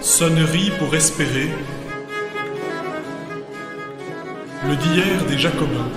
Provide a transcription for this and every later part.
Sonnerie pour espérer. Le d'hier des Jacobins.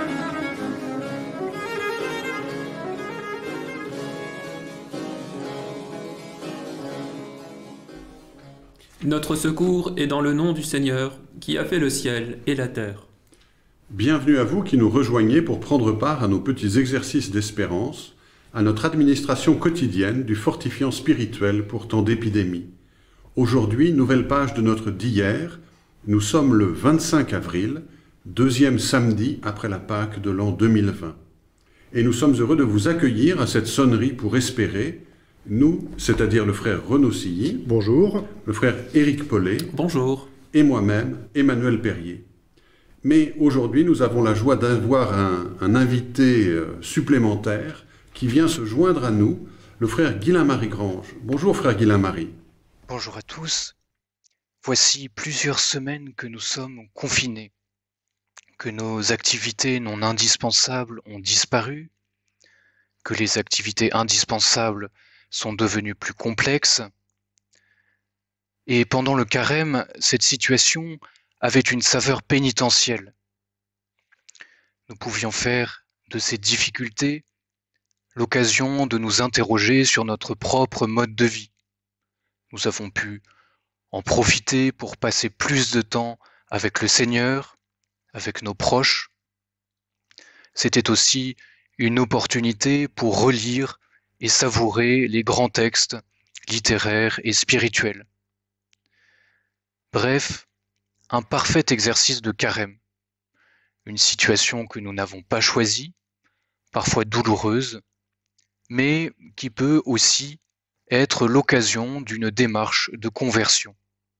Notre secours est dans le nom du Seigneur, qui a fait le ciel et la terre. Bienvenue à vous qui nous rejoignez pour prendre part à nos petits exercices d'espérance, à notre administration quotidienne du fortifiant spirituel pour temps d'épidémie. Aujourd'hui, nouvelle page de notre d'hier. Nous sommes le 25 avril, deuxième samedi après la Pâque de l'an 2020. Et nous sommes heureux de vous accueillir à cette sonnerie pour espérer. Nous, c'est-à-dire le frère Renaud Silly. Bonjour. Le frère Éric Paulet. Bonjour. Et moi-même, Emmanuel Perrier. Mais aujourd'hui, nous avons la joie d'avoir un invité supplémentaire qui vient se joindre à nous, le frère Guillain-Marie Grange. Bonjour frère Guillain-Marie. Bonjour à tous. Voici plusieurs semaines que nous sommes confinés, que nos activités non indispensables ont disparu, que les activités indispensables sont devenues plus complexes. Et pendant le carême, cette situation avait une saveur pénitentielle. Nous pouvions faire de ces difficultés l'occasion de nous interroger sur notre propre mode de vie. Nous avons pu en profiter pour passer plus de temps avec le Seigneur, avec nos proches. C'était aussi une opportunité pour relire et savourer les grands textes littéraires et spirituels. Bref, un parfait exercice de carême, une situation que nous n'avons pas choisie, parfois douloureuse, mais qui peut aussi être l'occasion d'une démarche de conversion.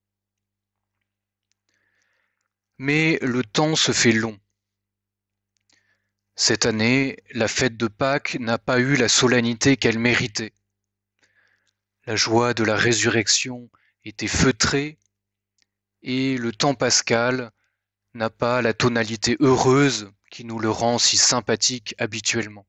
Mais le temps se fait long. Cette année, la fête de Pâques n'a pas eu la solennité qu'elle méritait. La joie de la résurrection était feutrée et le temps pascal n'a pas la tonalité heureuse qui nous le rend si sympathique habituellement.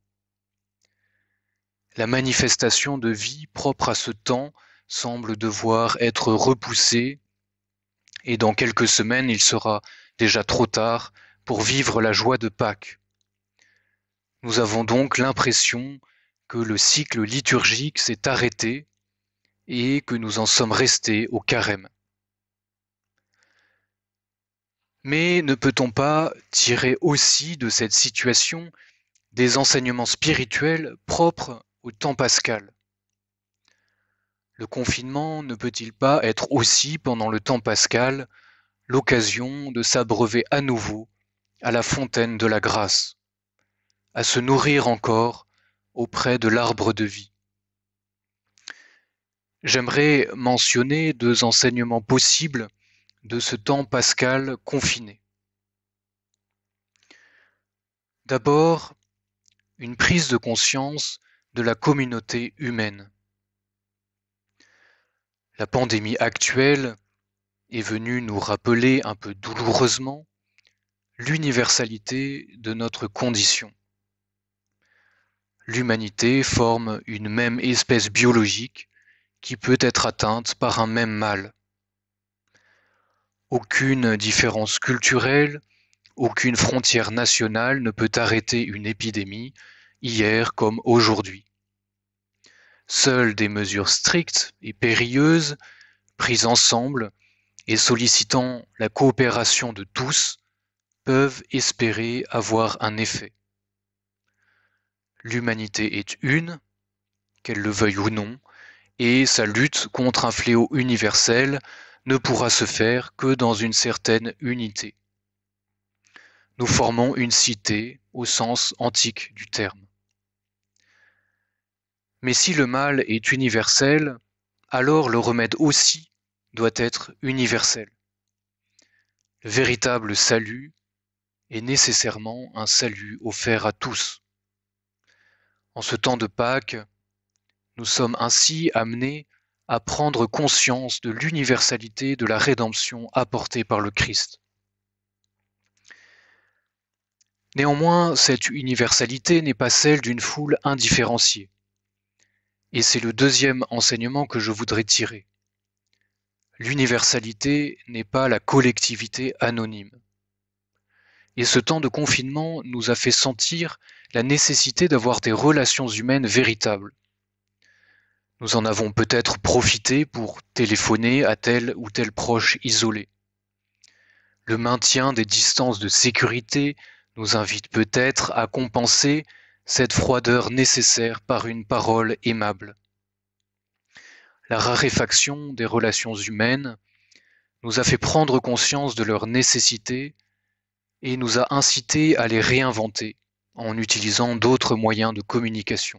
La manifestation de vie propre à ce temps semble devoir être repoussée et dans quelques semaines, il sera déjà trop tard pour vivre la joie de Pâques. Nous avons donc l'impression que le cycle liturgique s'est arrêté et que nous en sommes restés au carême. Mais ne peut-on pas tirer aussi de cette situation des enseignements spirituels propres au temps pascal? Le confinement ne peut-il pas être aussi, pendant le temps pascal, l'occasion de s'abreuver à nouveau à la fontaine de la grâce, à se nourrir encore auprès de l'arbre de vie? J'aimerais mentionner deux enseignements possibles de ce temps pascal confiné. D'abord, une prise de conscience de la communauté humaine. La pandémie actuelle est venue nous rappeler un peu douloureusement l'universalité de notre condition. L'humanité forme une même espèce biologique qui peut être atteinte par un même mal. Aucune différence culturelle, aucune frontière nationale ne peut arrêter une épidémie, hier comme aujourd'hui. Seules des mesures strictes et périlleuses, prises ensemble et sollicitant la coopération de tous, peuvent espérer avoir un effet. L'humanité est une, qu'elle le veuille ou non, et sa lutte contre un fléau universel ne pourra se faire que dans une certaine unité. Nous formons une cité au sens antique du terme. Mais si le mal est universel, alors le remède aussi doit être universel. Le véritable salut est nécessairement un salut offert à tous. En ce temps de Pâques, nous sommes ainsi amenés à prendre conscience de l'universalité de la rédemption apportée par le Christ. Néanmoins, cette universalité n'est pas celle d'une foule indifférenciée. Et c'est le deuxième enseignement que je voudrais tirer. l'universalité n'est pas la collectivité anonyme. Et ce temps de confinement nous a fait sentir la nécessité d'avoir des relations humaines véritables. Nous en avons peut-être profité pour téléphoner à tel ou tel proche isolé. Le maintien des distances de sécurité nous invite peut-être à compenser cette froideur nécessaire par une parole aimable. La raréfaction des relations humaines nous a fait prendre conscience de leur nécessité et nous a incité à les réinventer en utilisant d'autres moyens de communication.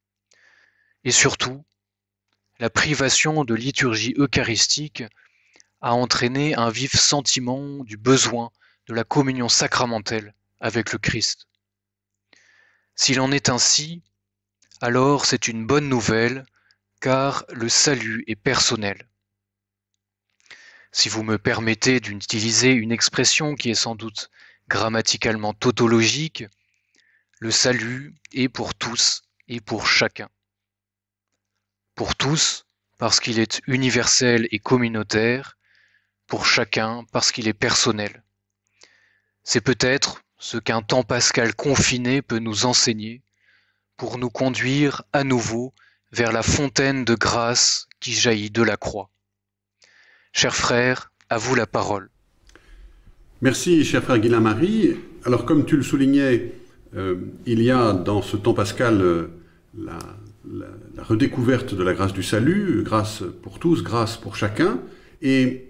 Et surtout, la privation de liturgie eucharistique a entraîné un vif sentiment du besoin de la communion sacramentelle avec le Christ. S'il en est ainsi, alors c'est une bonne nouvelle, car le salut est personnel. Si vous me permettez d'utiliser une expression qui est sans doute grammaticalement tautologique, le salut est pour tous et pour chacun. Pour tous, parce qu'il est universel et communautaire, pour chacun, parce qu'il est personnel. C'est peut-être ce qu'un temps pascal confiné peut nous enseigner pour nous conduire à nouveau vers la fontaine de grâce qui jaillit de la croix. Chers frères, à vous la parole. Merci, cher frère Guillain-Marie. Alors, comme tu le soulignais, il y a dans ce temps pascal la redécouverte de la grâce du salut, grâce pour tous, grâce pour chacun. Et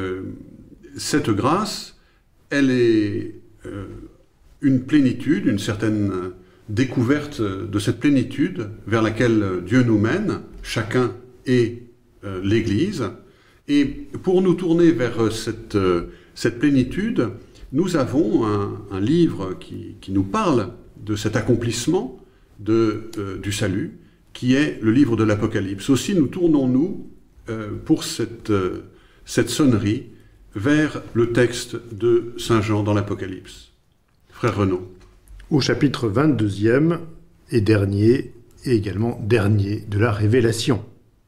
cette grâce, elle est une plénitude, une certaine découverte de cette plénitude vers laquelle Dieu nous mène, chacun et l'Église. Et pour nous tourner vers cette plénitude, nous avons un livre qui nous parle de cet accomplissement du salut, qui est le livre de l'Apocalypse. Aussi nous tournons-nous pour cette sonnerie vers le texte de Saint Jean dans l'Apocalypse. Frère Renaud. Au chapitre 22e et dernier, et également dernier de la Révélation.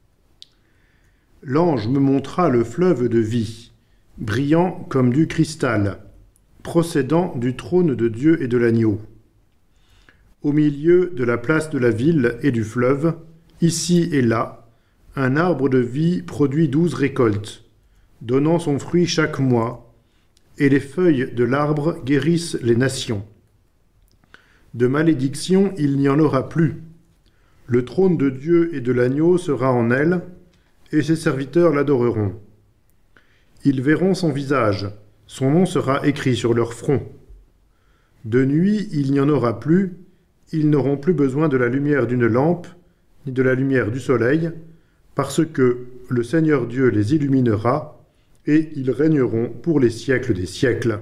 L'ange me montra le fleuve de vie, brillant comme du cristal, procédant du trône de Dieu et de l'agneau. Au milieu de la place de la ville et du fleuve, ici et là, un arbre de vie produit 12 récoltes, donnant son fruit chaque mois, et les feuilles de l'arbre guérissent les nations. De malédiction, il n'y en aura plus. Le trône de Dieu et de l'agneau sera en elle, et ses serviteurs l'adoreront. Ils verront son visage, son nom sera écrit sur leur front. De nuit, il n'y en aura plus, ils n'auront plus besoin de la lumière d'une lampe, ni de la lumière du soleil, parce que le Seigneur Dieu les illuminera, et ils régneront pour les siècles des siècles.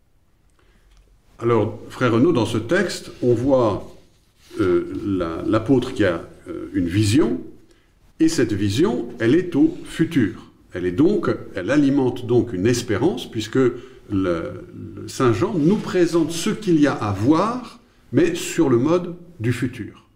Alors, frère Renaud, dans ce texte, on voit l'apôtre qui a une vision, et cette vision, elle est au futur. Elle alimente donc une espérance, puisque le Saint Jean nous présente ce qu'il y a à voir, mais sur le mode du futur.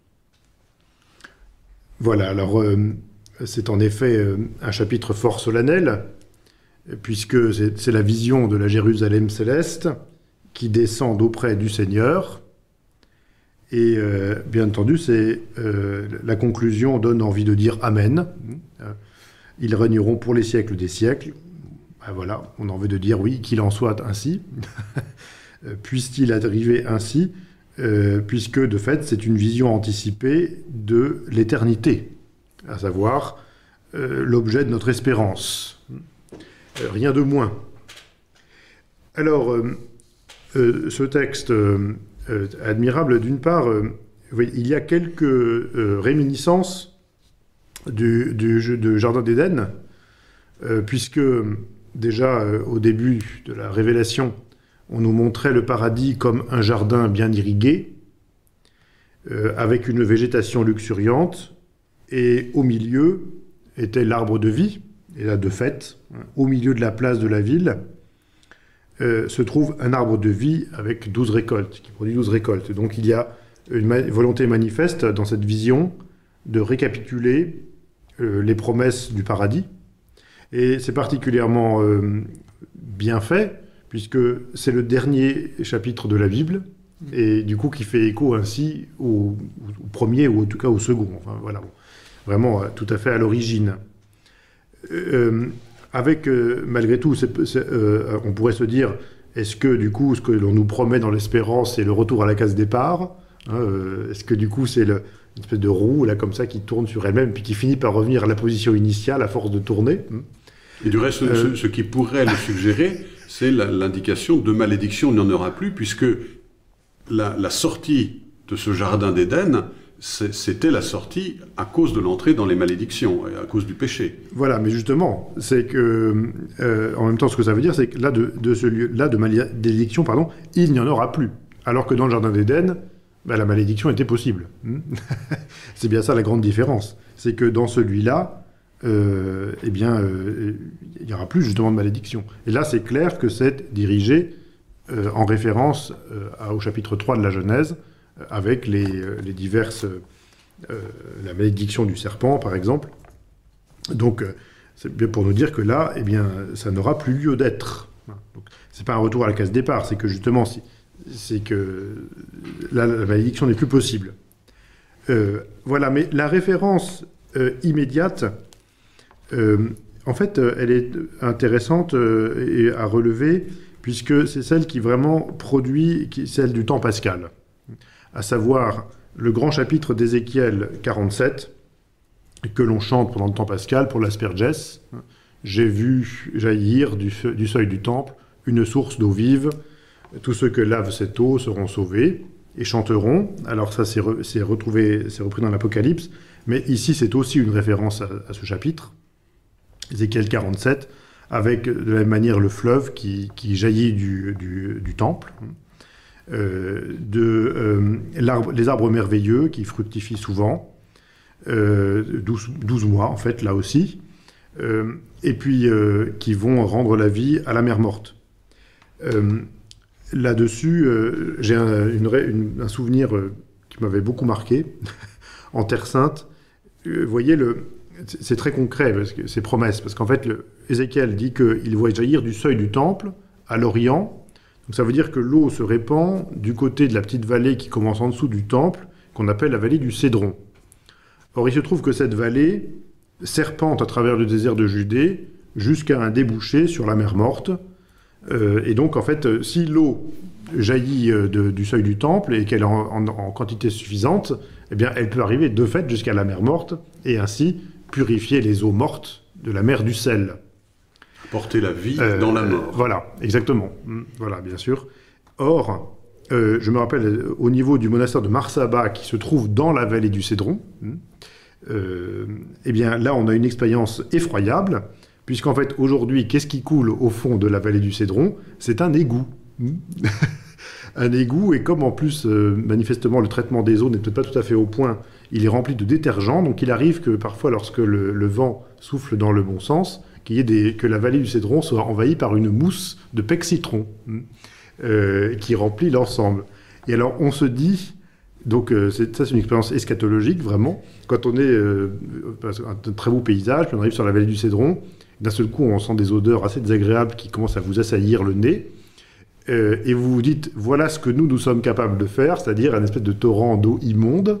Voilà, alors c'est en effet un chapitre fort solennel, puisque c'est la vision de la Jérusalem céleste qui descend d'auprès du Seigneur. Et bien entendu, la conclusion donne envie de dire Amen. Ils régneront pour les siècles des siècles. Ben voilà, on a envie de dire oui, qu'il en soit ainsi. Puisse-t-il arriver ainsi, puisque de fait, c'est une vision anticipée de l'éternité, à savoir l'objet de notre espérance. Rien de moins. Alors, ce texte admirable, d'une part, il y a quelques réminiscences du Jardin d'Éden, puisque déjà au début de la Révélation, on nous montrait le paradis comme un jardin bien irrigué, avec une végétation luxuriante, et au milieu était l'arbre de vie, et là de fait, au milieu de la place de la ville, se trouve un arbre de vie avec 12 récoltes, qui produit 12 récoltes. Donc il y a une volonté manifeste dans cette vision de récapituler les promesses du paradis, Et c'est particulièrement bien fait, puisque c'est le dernier chapitre de la Bible, et du coup qui fait écho ainsi au premier, ou en tout cas au second. Enfin, voilà, bon. Vraiment tout à fait à l'origine. Malgré tout, on pourrait se dire, est-ce que du coup, ce que l'on nous promet dans l'espérance, c'est le retour à la case départ, hein, est-ce que du coup, c'est une espèce de roue, là, comme ça, qui tourne sur elle-même, puis qui finit par revenir à la position initiale à force de tourner. Et du reste, ce qui pourrait le suggérer, c'est l'indication de malédiction, il n'y en aura plus, puisque la sortie de ce jardin d'Éden, c'était la sortie à cause de l'entrée dans les malédictions, à cause du péché. Voilà, mais justement, c'est que, en même temps, ce que ça veut dire, c'est que là, de ce lieu-là, de malédiction, pardon, il n'y en aura plus. Alors que dans le jardin d'Éden, la malédiction était possible. C'est bien ça la grande différence. C'est que dans celui-là, il n'y aura plus justement de malédiction. Et là, c'est clair que c'est dirigé en référence au chapitre 3 de la Genèse, avec les diverses... la malédiction du serpent, par exemple. Donc, c'est bien pour nous dire que là, ça n'aura plus lieu d'être. Donc, c'est pas un retour à la case départ, c'est que justement, c'est que là, la malédiction n'est plus possible. Voilà, mais la référence immédiate, en fait, elle est intéressante et à relever, puisque c'est celle qui vraiment produit, celle du temps pascal. À savoir le grand chapitre d'Ézéchiel 47, que l'on chante pendant le temps pascal pour l'asperges. J'ai vu jaillir du seuil du temple une source d'eau vive. Tous ceux que lave cette eau seront sauvés et chanteront. Alors ça, c'est repris dans l'Apocalypse, mais ici, c'est aussi une référence à ce chapitre, Ézéchiel 47, avec de la même manière le fleuve qui jaillit du temple. Les arbres merveilleux qui fructifient souvent, 12 mois en fait là aussi, et puis qui vont rendre la vie à la mer morte. Là-dessus, j'ai un souvenir qui m'avait beaucoup marqué en Terre Sainte. Vous voyez, c'est très concret, parce que c'est promesse, parce qu'en fait, Ézéchiel dit qu'il voit jaillir du seuil du temple à l'Orient. Donc ça veut dire que l'eau se répand du côté de la petite vallée qui commence en dessous du temple, qu'on appelle la vallée du Cédron. Or, il se trouve que cette vallée serpente à travers le désert de Judée jusqu'à un débouché sur la mer Morte. Et donc, en fait, si l'eau jaillit du seuil du temple et qu'elle est en quantité suffisante, eh bien, elle peut arriver de fait jusqu'à la mer Morte et ainsi purifier les eaux mortes de la mer du sel. Porter la vie dans la mort. Voilà, exactement. Voilà, bien sûr. Or, je me rappelle, au niveau du monastère de Marsaba, qui se trouve dans la vallée du Cédron, eh bien, là, on a une expérience effroyable, puisqu'en fait, aujourd'hui, qu'est-ce qui coule au fond de la vallée du Cédron? C'est un égout. Un égout, et comme en plus, manifestement, le traitement des eaux n'est peut-être pas tout à fait au point, il est rempli de détergents, donc il arrive que parfois, lorsque le vent souffle dans le bon sens, que la vallée du Cédron soit envahie par une mousse de pec citron qui remplit l'ensemble. Et alors, on se dit, donc c'est une expérience eschatologique, vraiment, quand on est un très beau paysage, puis on arrive sur la vallée du Cédron, d'un seul coup, on sent des odeurs assez désagréables qui commencent à vous assaillir le nez, et vous vous dites, voilà ce que nous sommes capables de faire, c'est-à-dire un espèce de torrent d'eau immonde,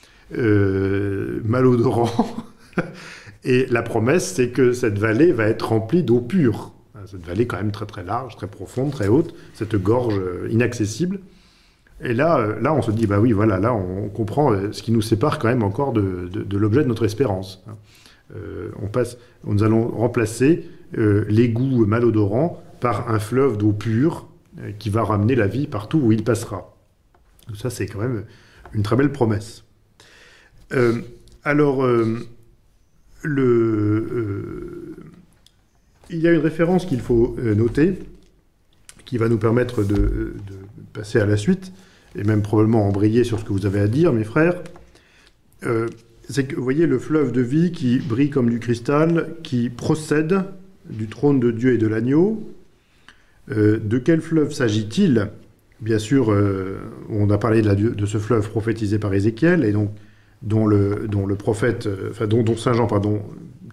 malodorant. Et la promesse, c'est que cette vallée va être remplie d'eau pure. Cette vallée quand même très très large, très profonde, très haute, cette gorge inaccessible. Et là, on se dit, bah oui, voilà, là on comprend ce qui nous sépare quand même encore de l'objet de notre espérance. Nous allons remplacer l'égout malodorant par un fleuve d'eau pure qui va ramener la vie partout où il passera. Donc ça, c'est quand même une très belle promesse. Il y a une référence qu'il faut noter, qui va nous permettre de passer à la suite, et même probablement embrayer sur ce que vous avez à dire, mes frères. C'est que, vous voyez, le fleuve de vie qui brille comme du cristal, qui procède du trône de Dieu et de l'agneau. De quel fleuve s'agit-il? Bien sûr, on a parlé de ce fleuve prophétisé par Ézéchiel, et donc dont saint Jean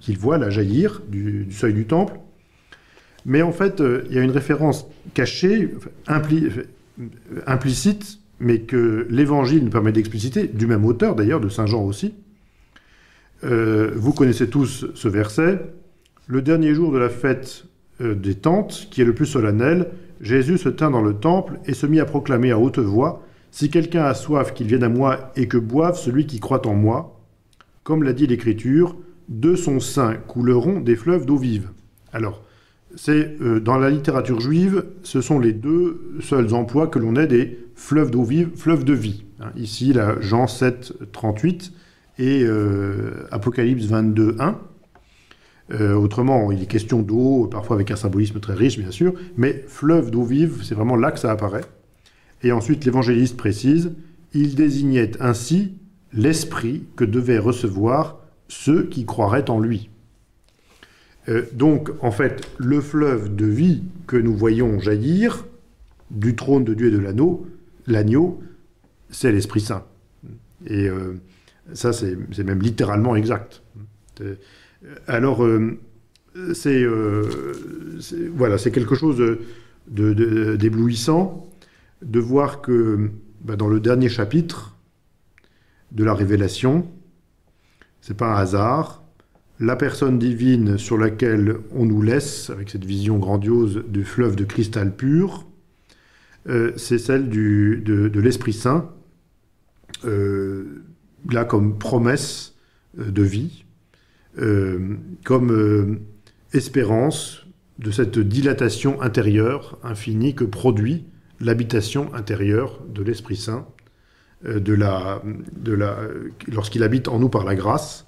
qu'il voit là jaillir du seuil du temple. Mais en fait, il y a une référence cachée, implicite, mais que l'Évangile nous permet d'expliciter, du même auteur d'ailleurs, de Saint Jean aussi. Vous connaissez tous ce verset. Le dernier jour de la fête des tentes, qui est le plus solennel, Jésus se tint dans le temple et se mit à proclamer à haute voix « Si quelqu'un a soif, qu'il vienne à moi et que boive celui qui croit en moi. Comme l'a dit l'Écriture, de son sein couleront des fleuves d'eau vive. » Alors, c'est dans la littérature juive, ce sont les deux seuls emplois que l'on ait des fleuves d'eau vive, fleuves de vie. Ici, là, Jean 7, 38 et Apocalypse 22, 1. Autrement, il est question d'eau, parfois avec un symbolisme très riche, bien sûr, mais fleuve d'eau vive, c'est vraiment là que ça apparaît. Et ensuite, l'évangéliste précise, il désignait ainsi l'esprit que devaient recevoir ceux qui croiraient en lui. Donc, en fait, le fleuve de vie que nous voyons jaillir du trône de Dieu et de l'agneau, c'est l'Esprit Saint. Et ça, c'est même littéralement exact. Alors, c'est quelque chose d'éblouissant de voir que dans le dernier chapitre de la Révélation, c'est pas un hasard, la personne divine sur laquelle on nous laisse, avec cette vision grandiose du fleuve de cristal pur, c'est celle de l'Esprit Saint, là comme promesse de vie, comme espérance de cette dilatation intérieure infinie que produit l'habitation intérieure de l'Esprit Saint, lorsqu'il habite en nous par la grâce.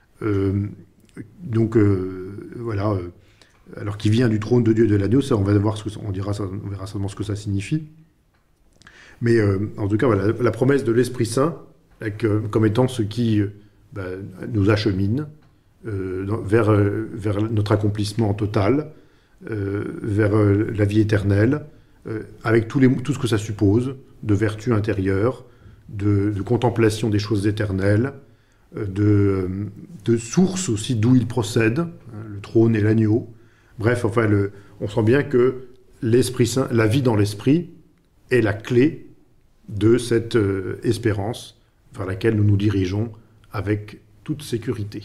Alors qu'il vient du trône de Dieu et de l'agneau, ça on verra certainement ce que ça signifie. Mais en tout cas, voilà, la promesse de l'Esprit Saint, comme étant ce qui nous achemine vers notre accomplissement total, vers la vie éternelle, avec tout ce que ça suppose, de vertu intérieure, de contemplation des choses éternelles, de source aussi d'où il procède, le trône et l'agneau. Bref, enfin, on sent bien que l'Esprit Saint, la vie dans l'Esprit, est la clé de cette espérance vers laquelle nous nous dirigeons avec toute sécurité.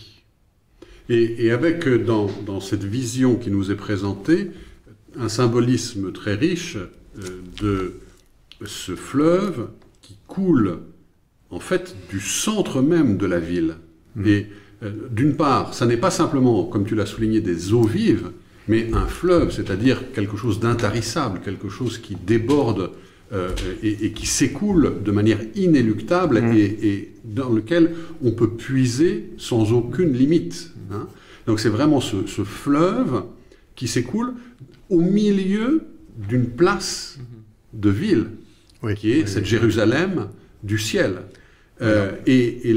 Et avec, dans cette vision qui nous est présentée, un symbolisme très riche de ce fleuve qui coule, en fait, du centre même de la ville. Et d'une part, ça n'est pas simplement, comme tu l'as souligné, des eaux vives, mais un fleuve, c'est-à-dire quelque chose d'intarissable, quelque chose qui déborde et qui s'écoule de manière inéluctable et dans lequel on peut puiser sans aucune limite. Hein. Donc c'est vraiment ce fleuve qui s'écoule au milieu d'une place de ville, qui est cette Jérusalem du ciel. Et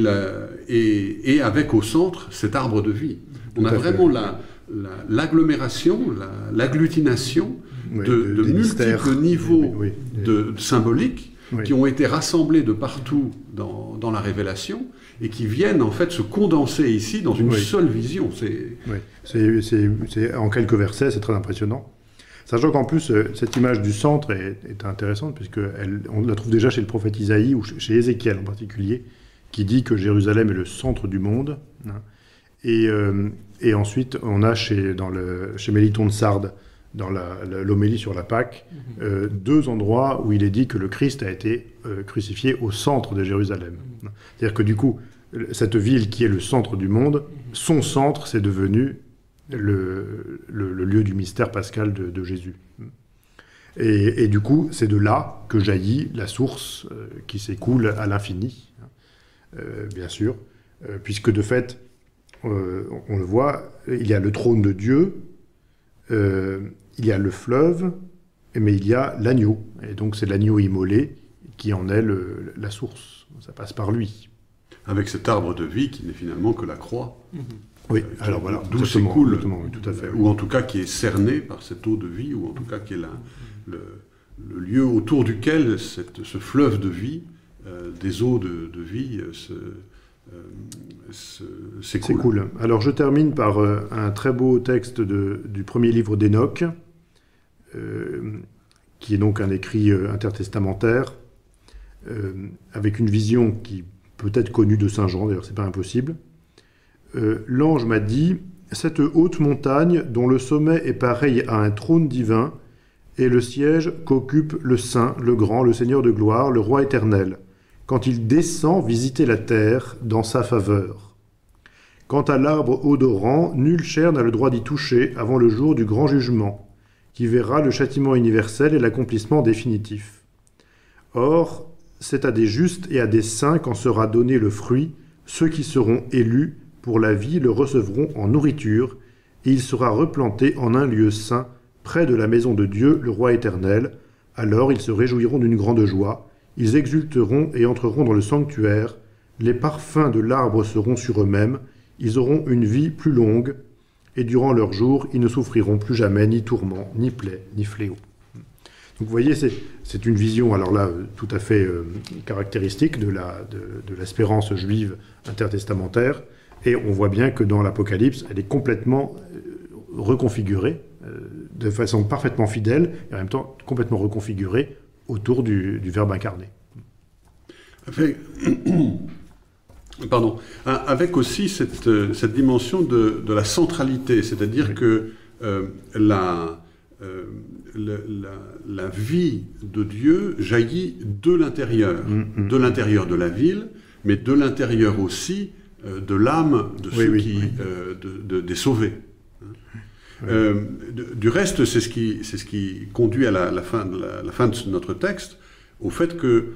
avec au centre cet arbre de vie. On a vraiment l'agglomération, l'agglutination de multiples niveaux symboliques qui ont été rassemblés de partout dans la Révélation et qui viennent en fait se condenser ici dans une seule vision. C'est en quelques versets, c'est très impressionnant. Sachant qu'en plus, cette image du centre est intéressante, puisqu'on la trouve déjà chez le prophète Isaïe, ou chez Ézéchiel en particulier, qui dit que Jérusalem est le centre du monde. Hein. Et ensuite, on a chez Méliton de Sardes, dans l'homélie sur la Pâque, deux endroits où il est dit que le Christ a été crucifié au centre de Jérusalem. C'est-à-dire que du coup, cette ville qui est le centre du monde, son centre, c'est devenu le lieu du mystère pascal de Jésus. Et du coup, c'est de là que jaillit la source qui s'écoule à l'infini, bien sûr, puisque de fait, on le voit, il y a le trône de Dieu, il y a le fleuve, mais il y a l'agneau. Et donc c'est l'agneau immolé qui en est la source. Ça passe par lui. Avec cet arbre de vie qui n'est finalement que la croix. Oui, alors voilà, d'où s'écoule, tout à fait, ou en tout cas qui est cerné par cette eau de vie, ou en tout cas qui est le lieu autour duquel ce fleuve de vie, des eaux de vie, c'est C'est cool. cool. Alors je termine par un très beau texte du premier livre d'Enoch, qui est donc un écrit intertestamentaire, avec une vision qui peut être connue de Saint Jean, d'ailleurs c'est pas impossible. L'ange m'a dit, cette haute montagne dont le sommet est pareil à un trône divin est le siège qu'occupe le Saint, le Grand, le Seigneur de gloire, le Roi éternel, quand il descend visiter la terre dans sa faveur. Quant à l'arbre odorant, nulle chair n'a le droit d'y toucher avant le jour du grand jugement, qui verra le châtiment universel et l'accomplissement définitif. Or, c'est à des justes et à des saints qu'en sera donné le fruit, ceux qui seront élus pour la vie le recevront en nourriture, et il sera replanté en un lieu saint, près de la maison de Dieu, le Roi éternel. Alors ils se réjouiront d'une grande joie, ils exulteront et entreront dans le sanctuaire, les parfums de l'arbre seront sur eux-mêmes, ils auront une vie plus longue, et durant leurs jours, ils ne souffriront plus jamais ni tourment, ni plaie, ni fléau. Donc vous voyez, c'est une vision, alors là, tout à fait caractéristique de l'espérance juive intertestamentaire, et on voit bien que dans l'Apocalypse, elle est complètement reconfigurée, de façon parfaitement fidèle, et en même temps complètement reconfigurée autour du Verbe incarné. Pardon. Avec aussi cette dimension de la centralité, c'est-à-dire que la vie de Dieu jaillit de l'intérieur de la ville, mais de l'intérieur aussi de l'âme de ceux des sauvés. Du reste, c'est ce qui conduit à la fin de notre texte, au fait que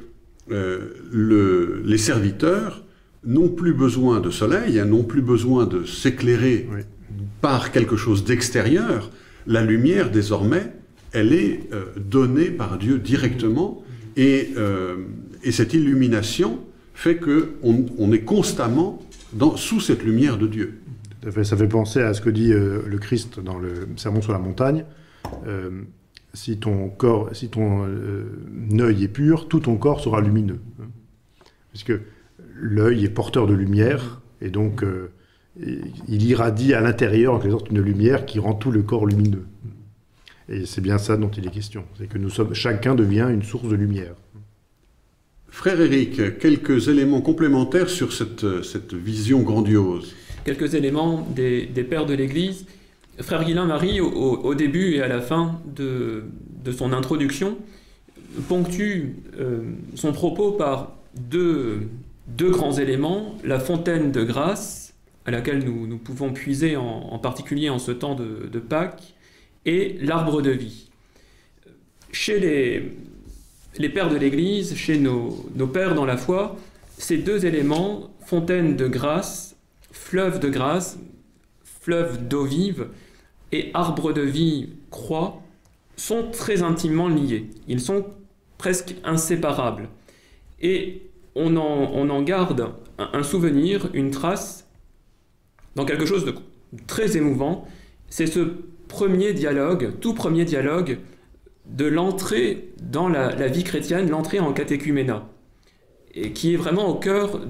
les serviteurs n'ont plus besoin de soleil, n'ont plus besoin de s'éclairer par quelque chose d'extérieur. La lumière, désormais, elle est donnée par Dieu directement, et cette illumination fait qu'on est constamment sous cette lumière de Dieu. Ça fait penser à ce que dit le Christ dans le Sermon sur la montagne. Si ton œil est pur, tout ton corps sera lumineux. Puisque l'œil est porteur de lumière, et donc il irradie à l'intérieur en quelque sorte une lumière qui rend tout le corps lumineux. Et c'est bien ça dont il est question. C'est que chacun devient une source de lumière. Frère Éric, quelques éléments complémentaires sur cette vision grandiose. Quelques éléments des pères de l'Église. Frère Guillain-Marie, au début et à la fin de son introduction, ponctue son propos par deux grands éléments, la fontaine de grâce, à laquelle nous pouvons puiser en particulier en ce temps de Pâques, et l'arbre de vie. Chez les pères de l'Église, chez nos pères dans la foi, ces deux éléments, fontaine de grâce, fleuve d'eau vive et arbre de vie, croix, sont très intimement liés. Ils sont presque inséparables. Et on en garde un souvenir, une trace, dans quelque chose de très émouvant. C'est ce tout premier dialogue de l'entrée dans la vie chrétienne, l'entrée en catéchuménat, et qui est vraiment au cœur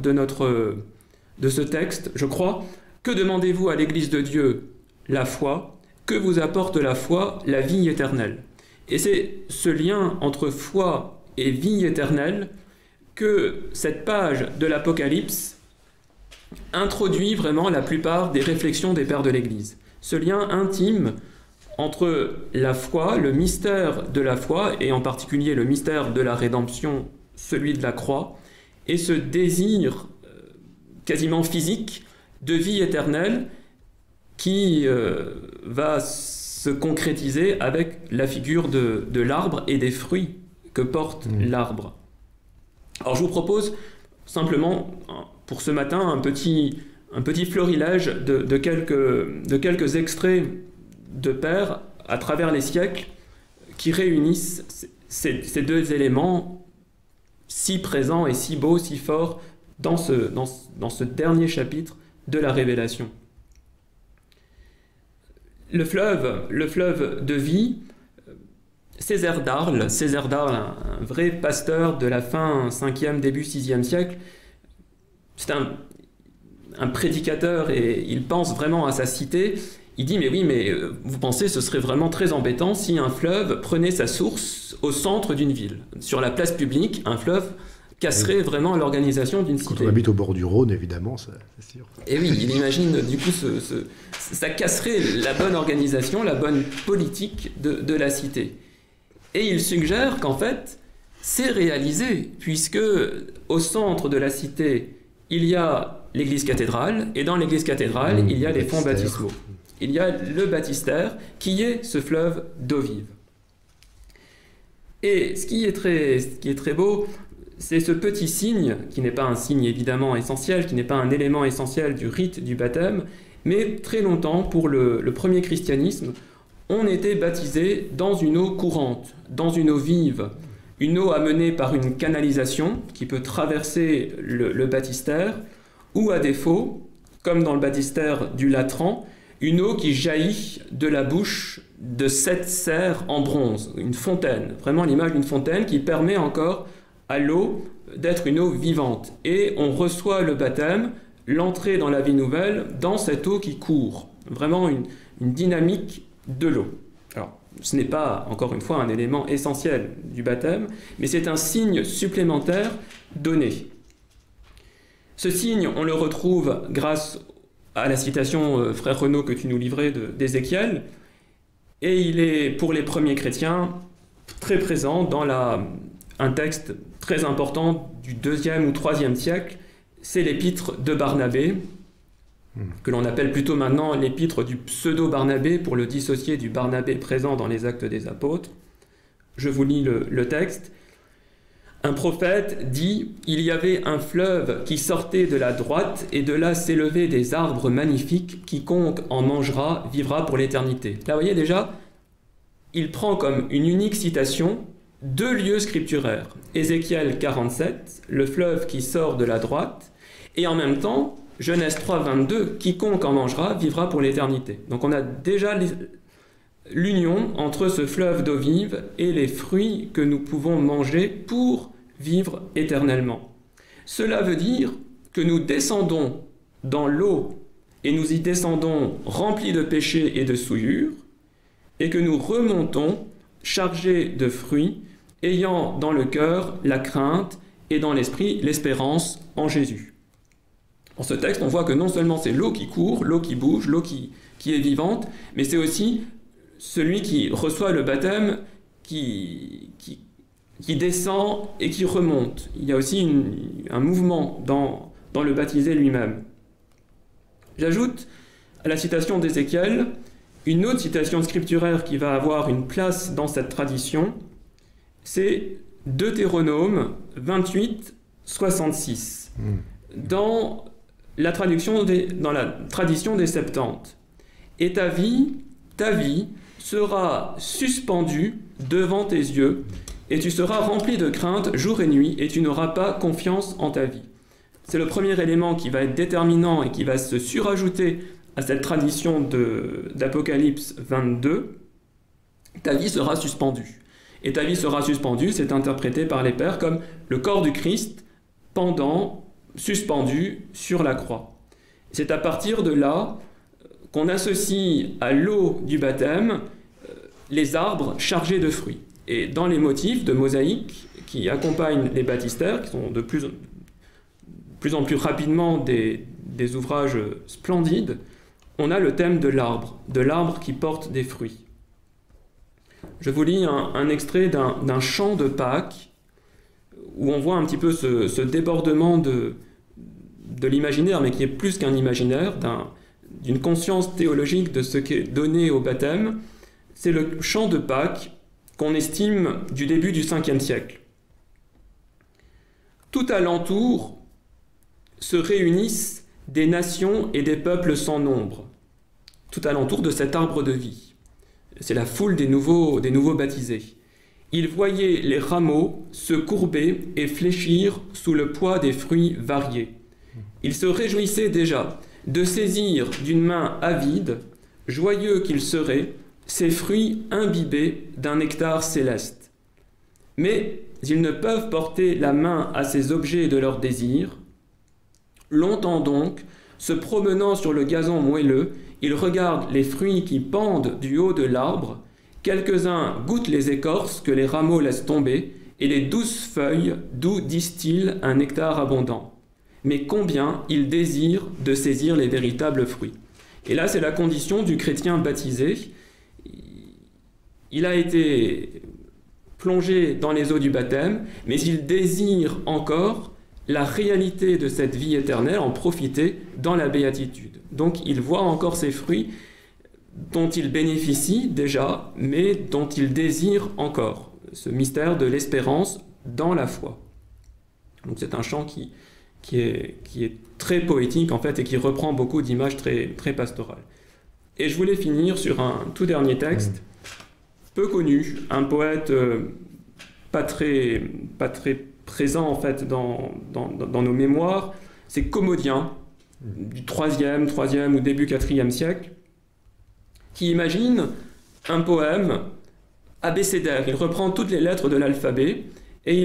de ce texte, je crois. Que demandez-vous à l'Église de Dieu? La foi. Que vous apporte la foi? La vie éternelle. Et c'est ce lien entre foi et vie éternelle que cette page de l'Apocalypse introduit vraiment la plupart des réflexions des pères de l'Église. Ce lien intime entre la foi, le mystère de la foi, et en particulier le mystère de la rédemption, celui de la croix, et ce désir quasiment physique de vie éternelle qui va se concrétiser avec la figure de l'arbre et des fruits que porte l'arbre. Alors je vous propose simplement, pour ce matin, un petit florilège de quelques extraits de pères à travers les siècles qui réunissent ces deux éléments si présents et si beaux, si forts dans ce dernier chapitre de la Révélation. Le fleuve de vie, Césaire d'Arles, un vrai pasteur de la fin 5e, début 6e siècle, un prédicateur et il pense vraiment à sa cité, il dit mais oui, mais vous pensez ce serait vraiment très embêtant si un fleuve prenait sa source au centre d'une ville. Sur la place publique, un fleuve casserait vraiment l'organisation d'une cité. Quand on habite au bord du Rhône, évidemment, c'est sûr. Et oui, il imagine du coup ça casserait la bonne organisation, la bonne politique de la cité. Et il suggère qu'en fait, c'est réalisé, puisque au centre de la cité, il y a l'église cathédrale, et dans l'église cathédrale, il y a les fonts baptismaux. Il y a le baptistère, qui est ce fleuve d'eau vive. Et ce qui est très beau, c'est ce petit signe, qui n'est pas un signe évidemment essentiel, qui n'est pas un élément essentiel du rite du baptême, mais très longtemps, pour le premier christianisme, on était baptisé dans une eau courante, dans une eau vive, une eau amenée par une canalisation qui peut traverser le baptistère, ou à défaut, comme dans le baptistère du Latran, une eau qui jaillit de la bouche de 7 cerfs en bronze, une fontaine, vraiment l'image d'une fontaine qui permet encore à l'eau d'être une eau vivante. Et on reçoit le baptême, l'entrée dans la vie nouvelle, dans cette eau qui court. Vraiment une dynamique de l'eau. Alors, ce n'est pas, encore une fois, un élément essentiel du baptême, mais c'est un signe supplémentaire donné. Ce signe, on le retrouve grâce à la citation, frère Renaud, que tu nous livrais d'Ézéchiel, et il est, pour les premiers chrétiens, très présent dans un texte très important du 2e ou 3e siècle, c'est l'épître de Barnabé, que l'on appelle plutôt maintenant l'épître du pseudo-Barnabé, pour le dissocier du Barnabé présent dans les Actes des Apôtres. Je vous lis le texte. Un prophète dit « Il y avait un fleuve qui sortait de la droite, et de là s'élevaient des arbres magnifiques, quiconque en mangera vivra pour l'éternité. » Là, vous voyez déjà, il prend comme une unique citation 2 lieux scripturaires. Ézéchiel 47, le fleuve qui sort de la droite, et en même temps, Genèse 3, 22, quiconque en mangera vivra pour l'éternité. Donc on a déjà l'union entre ce fleuve d'eau vive et les fruits que nous pouvons manger pour vivre éternellement. Cela veut dire que nous descendons dans l'eau et nous y descendons remplis de péchés et de souillures, et que nous remontons chargés de fruits, ayant dans le cœur la crainte et dans l'esprit l'espérance en Jésus. Dans ce texte, on voit que non seulement c'est l'eau qui court, l'eau qui bouge, l'eau qui est vivante, mais c'est aussi celui qui reçoit le baptême qui descend et qui remonte. Il y a aussi un mouvement dans le baptisé lui-même. J'ajoute à la citation d'Ézéchiel une autre citation scripturaire qui va avoir une place dans cette tradition, c'est Deutéronome 28, 66. Dans la tradition des Septante. Et ta vie sera suspendue devant tes yeux, et tu seras rempli de crainte jour et nuit, et tu n'auras pas confiance en ta vie. C'est le premier élément qui va être déterminant et qui va se surajouter à cette tradition d'Apocalypse 22. Ta vie sera suspendue. Et ta vie sera suspendue, c'est interprété par les pères comme le corps du Christ suspendu sur la croix. C'est à partir de là qu'on associe à l'eau du baptême les arbres chargés de fruits. Et dans les motifs de mosaïque qui accompagnent les baptistères, qui sont de plus en plus rapidement des ouvrages splendides, on a le thème de l'arbre qui porte des fruits. Je vous lis un extrait d'un chant de Pâques, où on voit un petit peu ce débordement de l'imaginaire, mais qui est plus qu'un imaginaire, d'une conscience théologique de ce qui est donné au baptême. C'est le chant de Pâques qu'on estime du début du 5e siècle. Tout alentour se réunissent des nations et des peuples sans nombre, tout alentour de cet arbre de vie. C'est la foule des nouveaux baptisés. Ils voyaient les rameaux se courber et fléchir sous le poids des fruits variés. Ils se réjouissaient déjà de saisir d'une main avide, joyeux qu'ils seraient, ces fruits imbibés d'un nectar céleste. Mais ils ne peuvent porter la main à ces objets de leur désir. Longtemps donc Se promenant sur le gazon moelleux, il regarde les fruits qui pendent du haut de l'arbre. Quelques-uns goûtent les écorces que les rameaux laissent tomber, et les douces feuilles d'où distillent un nectar abondant. Mais combien il désire de saisir les véritables fruits. Et là, c'est la condition du chrétien baptisé. Il a été plongé dans les eaux du baptême, mais il désire encore la réalité de cette vie éternelle, en profiter dans la béatitude. Donc il voit encore ces fruits dont il bénéficie déjà, mais dont il désire encore. Ce mystère de l'espérance dans la foi. Donc c'est un chant qui est très poétique en fait et qui reprend beaucoup d'images très, très pastorales. Et je voulais finir sur un tout dernier texte, peu connu, un poète pas très présent en fait dans nos mémoires, c'est Commodien, du 3e ou début 4e siècle, qui imagine un poème abécédaire. Il reprend toutes les lettres de l'alphabet et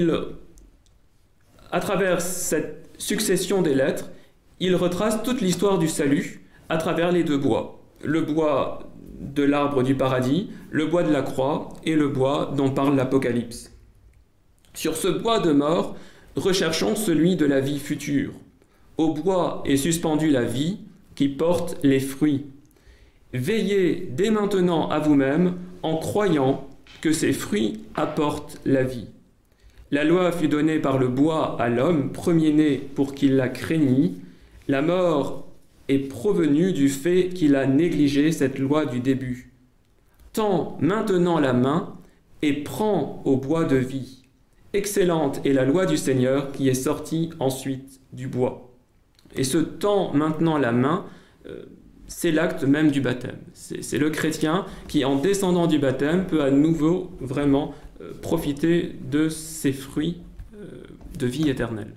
à travers cette succession des lettres, il retrace toute l'histoire du salut à travers les deux bois. Le bois de l'arbre du paradis, le bois de la croix et le bois dont parle l'Apocalypse. Sur ce bois de mort, recherchons celui de la vie future. Au bois est suspendue la vie qui porte les fruits. Veillez dès maintenant à vous-même en croyant que ces fruits apportent la vie. La loi fut donnée par le bois à l'homme, premier-né pour qu'il la craignît. La mort est provenue du fait qu'il a négligé cette loi du début. Tends maintenant la main et prends au bois de vie. Excellente est la loi du Seigneur qui est sortie ensuite du bois. Et ce tends maintenant la main, c'est l'acte même du baptême. C'est le chrétien qui, en descendant du baptême, peut à nouveau vraiment profiter de ces fruits de vie éternelle.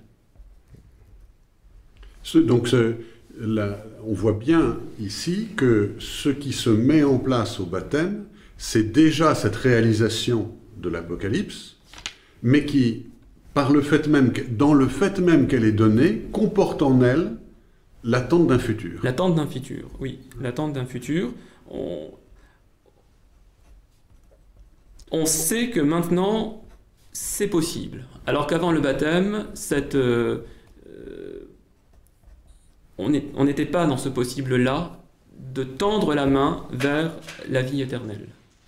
On voit bien ici que ce qui se met en place au baptême, c'est déjà cette réalisation de l'Apocalypse, mais qui, dans le fait même qu'elle est donnée, comporte en elle l'attente d'un futur. L'attente d'un futur, oui. L'attente d'un futur. On sait que maintenant, c'est possible. Alors qu'avant le baptême, on n'était pas dans ce possible-là de tendre la main vers la vie éternelle.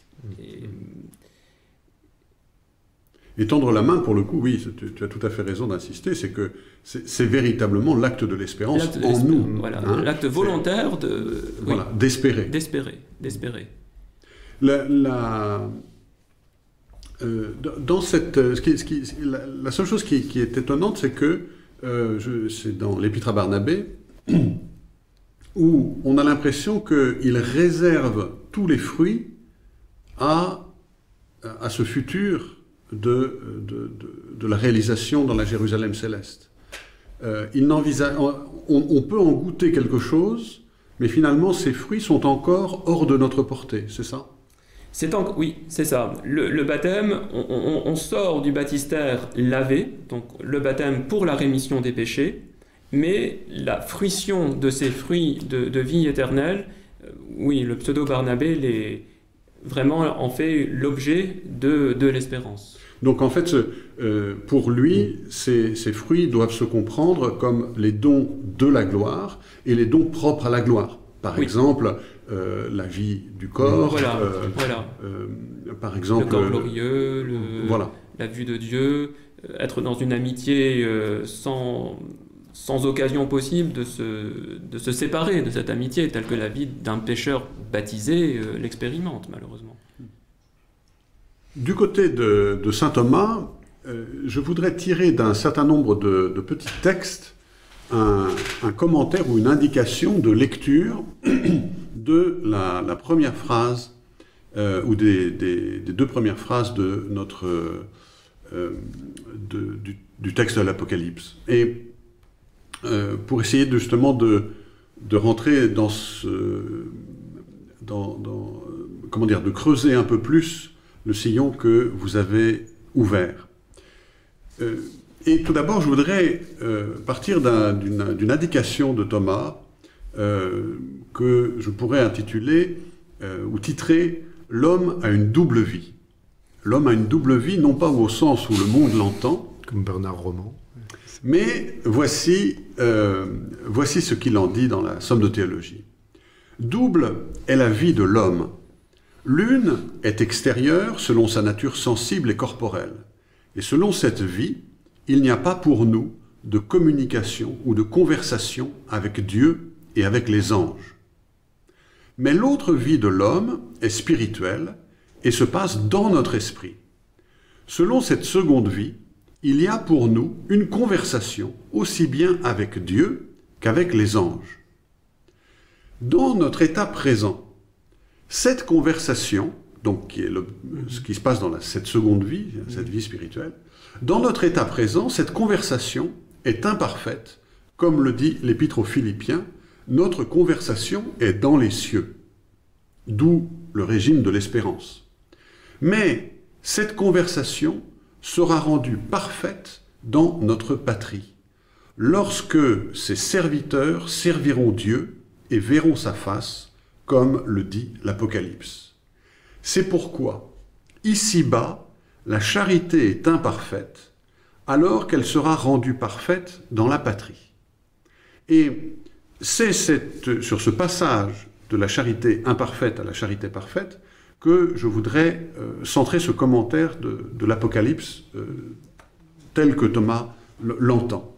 Et tendre la main, pour le coup, oui, tu as tout à fait raison d'insister, c'est que c'est véritablement l'acte de l'espérance en nous. Voilà, l'acte volontaire d'espérer. D'espérer. La seule chose qui est étonnante, c'est que c'est dans l'Épître à Barnabé, où on a l'impression qu'il réserve tous les fruits à ce futur de la réalisation dans la Jérusalem céleste. On peut en goûter quelque chose, mais finalement ces fruits sont encore hors de notre portée, c'est ça ? Oui, c'est ça. Le baptême, on sort du baptistère lavé, donc le baptême pour la rémission des péchés, mais la fruition de ces fruits de vie éternelle, oui, le pseudo-Barnabé vraiment en fait l'objet de l'espérance. Donc en fait, pour lui, ces fruits doivent se comprendre comme les dons de la gloire et les dons propres à la gloire. Par exemple, la vie du corps, par exemple... Le corps glorieux, la vue de Dieu, être dans une amitié sans occasion possible de se séparer de cette amitié, telle que la vie d'un pécheur baptisé l'expérimente, malheureusement. Du côté de saint Thomas, je voudrais tirer d'un certain nombre de petits textes un commentaire ou une indication de lecture de la première phrase ou des deux premières phrases de du texte de l'Apocalypse. Et pour essayer justement de rentrer de creuser un peu plus le sillon que vous avez ouvert. Et tout d'abord, je voudrais partir d'une indication de Thomas que je pourrais intituler ou titrer « L'homme a une double vie ». L'homme a une double vie, non pas au sens où le monde l'entend, comme Bernard Roman, mais voici ce qu'il en dit dans la Somme de théologie. Double est la vie de l'homme. L'une est extérieure selon sa nature sensible et corporelle. Et selon cette vie, il n'y a pas pour nous de communication ou de conversation avec Dieu et avec les anges. Mais l'autre vie de l'homme est spirituelle et se passe dans notre esprit. Selon cette seconde vie, il y a pour nous une conversation aussi bien avec Dieu qu'avec les anges. Dans notre état présent, cette conversation, donc qui est ce qui se passe dans cette seconde vie, cette vie spirituelle, dans notre état présent, cette conversation est imparfaite, comme le dit l'Épître aux Philippiens, notre conversation est dans les cieux, d'où le régime de l'espérance. Mais cette conversation sera rendue parfaite dans notre patrie, lorsque ses serviteurs serviront Dieu et verront sa face, comme le dit l'Apocalypse. C'est pourquoi, ici-bas, la charité est imparfaite, alors qu'elle sera rendue parfaite dans la patrie. Et c'est sur ce passage de la charité imparfaite à la charité parfaite que je voudrais centrer ce commentaire de l'Apocalypse tel que Thomas l'entend.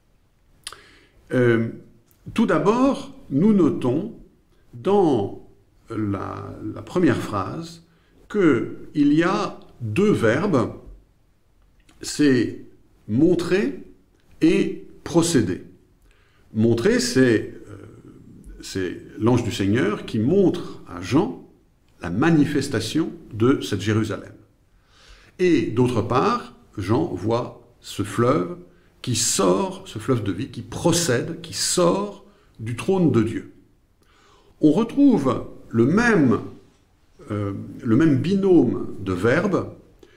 Tout d'abord, nous notons dans la première phrase qu'il y a deux verbes, c'est montrer et procéder. Montrer, c'est l'ange du Seigneur qui montre à Jean la manifestation de cette Jérusalem. Et d'autre part, Jean voit ce fleuve qui sort, ce fleuve de vie, qui procède, qui sort du trône de Dieu. On retrouve le même binôme de verbes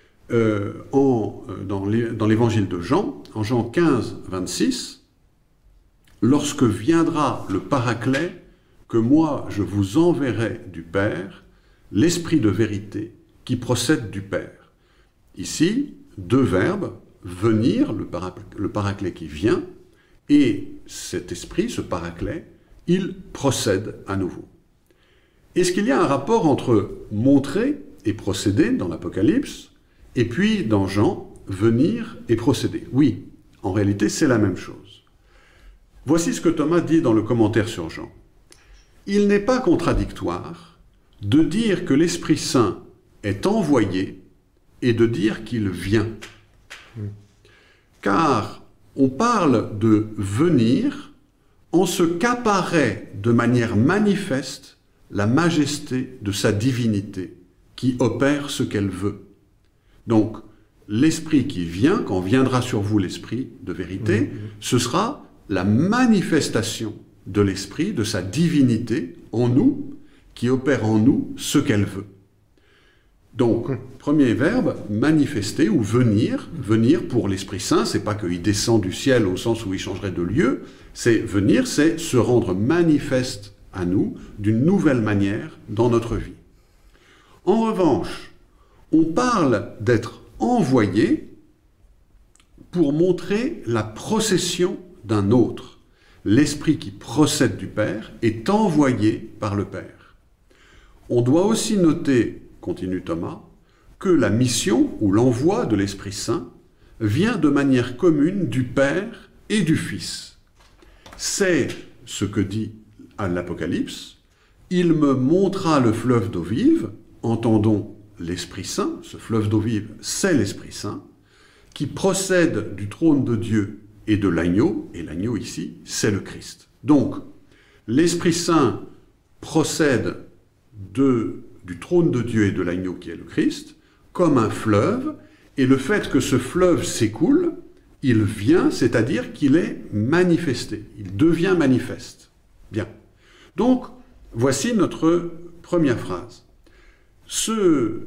dans l'évangile de Jean, en Jean 15, 26, « Lorsque viendra le Paraclet, que moi je vous enverrai du Père, l'Esprit de vérité qui procède du Père. » Ici, deux verbes, venir, le Paraclet qui vient, et cet esprit, ce Paraclet, il procède à nouveau. Est-ce qu'il y a un rapport entre montrer et procéder dans l'Apocalypse, et puis dans Jean, venir et procéder? Oui, en réalité, c'est la même chose. Voici ce que Thomas dit dans le commentaire sur Jean. Il n'est pas contradictoire de dire que l'Esprit Saint est envoyé et de dire qu'il vient. Car on parle de venir en ce qu'apparaît de manière manifeste la majesté de sa divinité qui opère ce qu'elle veut. Donc, l'Esprit qui vient, quand viendra sur vous l'Esprit de vérité, ce sera la manifestation de l'Esprit, de sa divinité en nous, qui opère en nous ce qu'elle veut. Donc, premier verbe, manifester ou venir. Venir pour l'Esprit Saint, c'est pas qu'il descend du ciel au sens où il changerait de lieu, c'est venir, c'est se rendre manifeste à nous d'une nouvelle manière dans notre vie. En revanche, on parle d'être envoyé pour montrer la procession d'un autre. L'Esprit qui procède du Père est envoyé par le Père. On doit aussi noter, continue Thomas, que la mission ou l'envoi de l'Esprit Saint vient de manière commune du Père et du Fils. C'est ce que dit à l'Apocalypse, « Il me montra le fleuve d'eau vive », entendons l'Esprit Saint, ce fleuve d'eau vive, c'est l'Esprit Saint, qui procède du trône de Dieu et de l'agneau, et l'agneau ici, c'est le Christ. Donc, l'Esprit Saint procède du trône de Dieu et de l'agneau qui est le Christ, comme un fleuve, et le fait que ce fleuve s'écoule, il vient, c'est-à-dire qu'il est manifesté, il devient manifeste. Bien. Donc, voici notre première phrase. Ce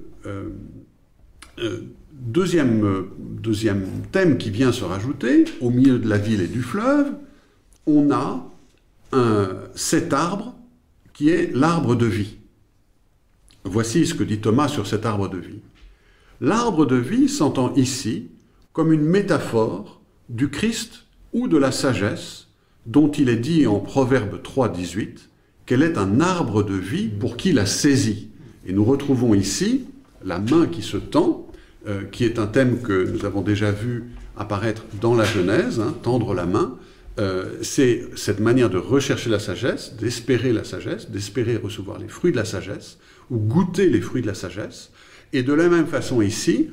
deuxième thème qui vient se rajouter, au milieu de la ville et du fleuve, on a cet arbre qui est l'arbre de vie. Voici ce que dit Thomas sur cet arbre de vie. L'arbre de vie s'entend ici comme une métaphore du Christ ou de la sagesse dont il est dit en Proverbe 3, 18 qu'elle est un arbre de vie pour qui la saisit. Et nous retrouvons ici la main qui se tend, qui est un thème que nous avons déjà vu apparaître dans la Genèse, tendre la main. C'est cette manière de rechercher la sagesse, d'espérer recevoir les fruits de la sagesse, ou goûter les fruits de la sagesse. Et de la même façon ici,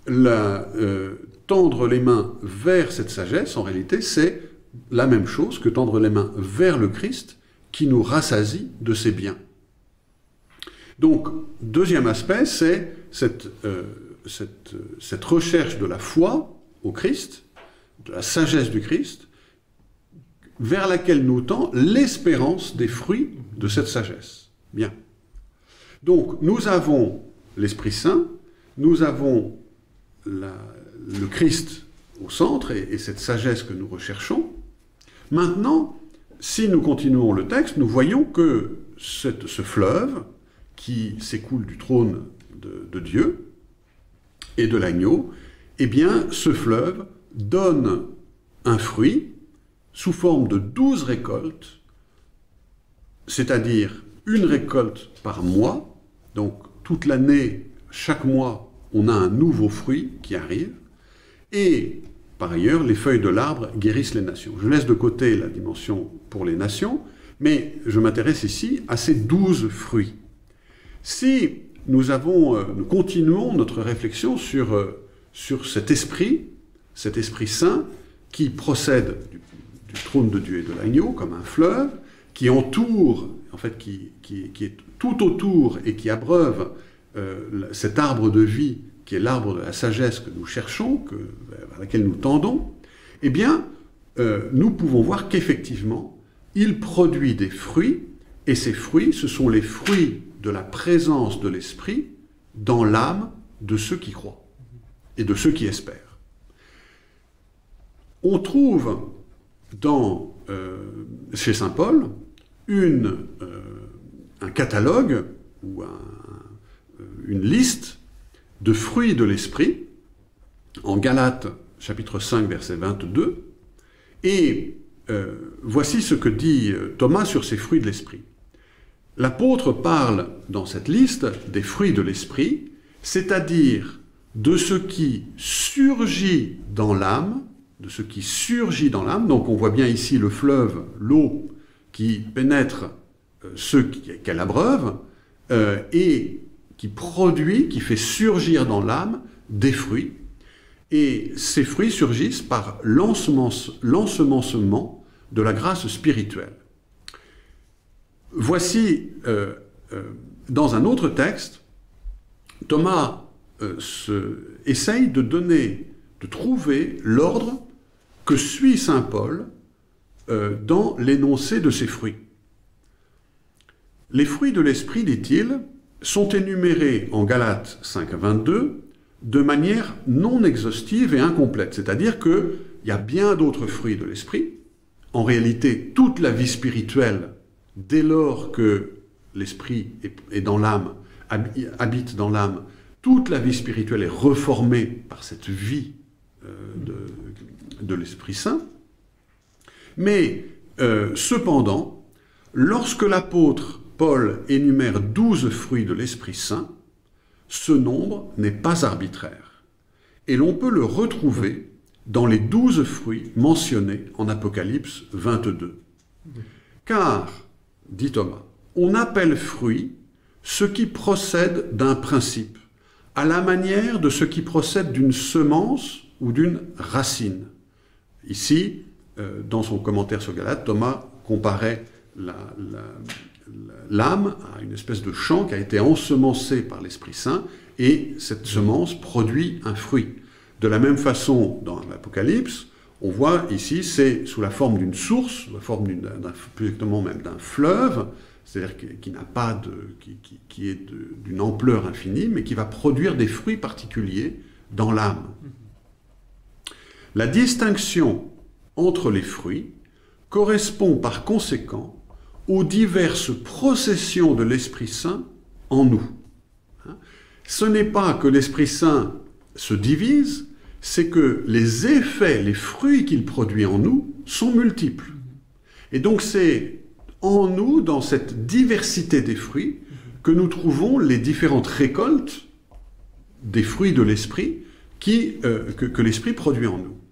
tendre les mains vers cette sagesse, en réalité, c'est la même chose que tendre les mains vers le Christ, qui nous rassasie de ses biens. Donc, deuxième aspect, c'est cette recherche de la foi au Christ, de la sagesse du Christ, vers laquelle nous tend l'espérance des fruits de cette sagesse. Bien. Donc, nous avons l'Esprit Saint, nous avons le Christ au centre et cette sagesse que nous recherchons. Maintenant, si nous continuons le texte, nous voyons que ce fleuve qui s'écoule du trône de Dieu et de l'agneau, eh bien, ce fleuve donne un fruit sous forme de 12 récoltes, c'est-à-dire une récolte par mois. Donc, toute l'année, chaque mois, on a un nouveau fruit qui arrive. Et, par ailleurs, les feuilles de l'arbre guérissent les nations. Je laisse de côté la dimension pour les nations, mais je m'intéresse ici à ces 12 fruits. Si nous continuons notre réflexion sur cet esprit saint qui procède du trône de Dieu et de l'agneau comme un fleuve, qui entoure, en fait, qui est tout autour et qui abreuve cet arbre de vie qui est l'arbre de la sagesse que nous cherchons, vers laquelle nous tendons, eh bien, nous pouvons voir qu'effectivement, il produit des fruits, et ces fruits, ce sont les fruits de la présence de l'Esprit dans l'âme de ceux qui croient et de ceux qui espèrent. On trouve chez saint Paul un catalogue ou une liste de fruits de l'Esprit en Galates chapitre 5 verset 22 et voici ce que dit Thomas sur ces fruits de l'Esprit. L'apôtre parle dans cette liste des fruits de l'Esprit, c'est-à-dire de ce qui surgit dans l'âme, donc on voit bien ici le fleuve, l'eau qui pénètre ceux qu'elle abreuve, et qui produit, qui fait surgir dans l'âme des fruits. Et ces fruits surgissent par l'ensemencement de la grâce spirituelle. Voici, dans un autre texte, Thomas essaye de trouver l'ordre que suit saint Paul dans l'énoncé de ces fruits. Les fruits de l'esprit, dit-il, sont énumérés en Galates 5, 22 de manière non exhaustive et incomplète. C'est-à-dire qu'il y a bien d'autres fruits de l'esprit. En réalité, toute la vie spirituelle, dès lors que l'esprit est dans l'âme, habite dans l'âme, toute la vie spirituelle est reformée par cette vie de l'Esprit Saint. Mais cependant, lorsque l'apôtre Paul énumère 12 fruits de l'Esprit Saint, ce nombre n'est pas arbitraire. Et l'on peut le retrouver dans les 12 fruits mentionnés en Apocalypse 22. Car, dit Thomas, on appelle fruit ce qui procède d'un principe, à la manière de ce qui procède d'une semence ou d'une racine. Ici, dans son commentaire sur Galates, Thomas comparait l'âme à une espèce de champ qui a été ensemencé par l'Esprit Saint, et cette semence produit un fruit. De la même façon, dans l'Apocalypse, on voit ici, c'est sous la forme d'une source, sous la forme plus exactement même d'un fleuve, c'est-à-dire qui est d'une ampleur infinie, mais qui va produire des fruits particuliers dans l'âme. La distinction entre les fruits correspond par conséquent aux diverses processions de l'Esprit Saint en nous. Ce n'est pas que l'Esprit Saint se divise, c'est que les effets, les fruits qu'il produit en nous sont multiples. Et donc c'est en nous, dans cette diversité des fruits, que nous trouvons les différentes récoltes des fruits de l'Esprit que l'Esprit produit en nous.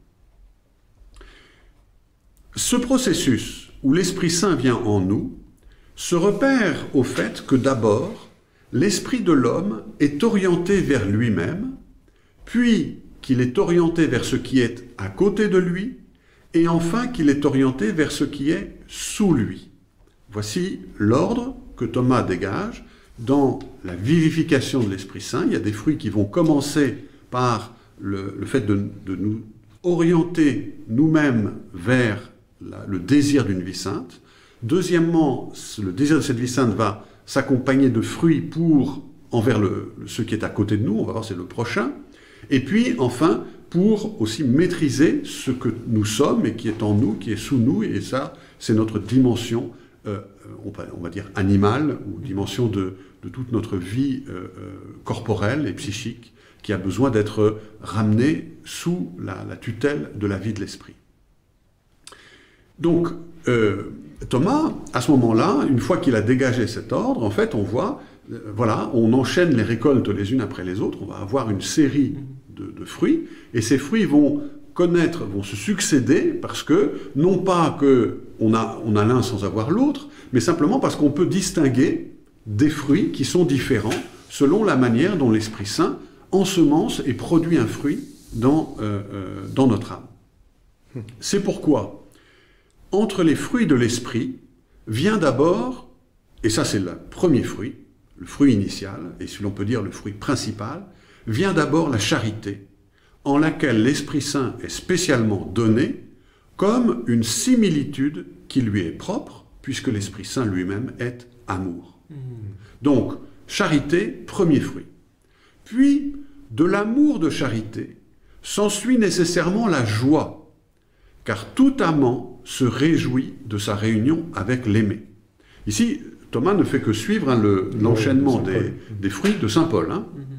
Ce processus où l'Esprit Saint vient en nous se repère au fait que d'abord, l'esprit de l'homme est orienté vers lui-même, puis qu'il est orienté vers ce qui est à côté de lui, et enfin qu'il est orienté vers ce qui est sous lui. Voici l'ordre que Thomas dégage dans la vivification de l'Esprit Saint. Il y a des fruits qui vont commencer par le fait de nous orienter nous-mêmes vers le désir d'une vie sainte. Deuxièmement, le désir de cette vie sainte va s'accompagner de fruits envers ce qui est à côté de nous, on va voir, c'est le prochain. Et puis, enfin, pour aussi maîtriser ce que nous sommes et qui est en nous, qui est sous nous, et ça, c'est notre dimension, on va dire animale, ou dimension de toute notre vie corporelle et psychique, qui a besoin d'être ramenée sous la tutelle de la vie de l'esprit. Donc, Thomas, à ce moment-là, une fois qu'il a dégagé cet ordre, en fait, on voit, voilà, on enchaîne les récoltes les unes après les autres, on va avoir une série de fruits, et ces fruits vont se succéder, parce que, non pas qu'on a l'un sans avoir l'autre, mais simplement parce qu'on peut distinguer des fruits qui sont différents selon la manière dont l'Esprit Saint ensemence et produit un fruit dans notre âme. C'est pourquoi, entre les fruits de l'Esprit, vient d'abord, et ça c'est le premier fruit, le fruit initial, et si l'on peut dire le fruit principal, vient d'abord la charité, en laquelle l'Esprit Saint est spécialement donné comme une similitude qui lui est propre, puisque l'Esprit Saint lui-même est amour. Donc, charité, premier fruit. Puis, de l'amour de charité, s'ensuit nécessairement la joie, car tout amant se réjouit de sa réunion avec l'aimé. Ici, Thomas ne fait que suivre l'enchaînement des fruits de saint Paul.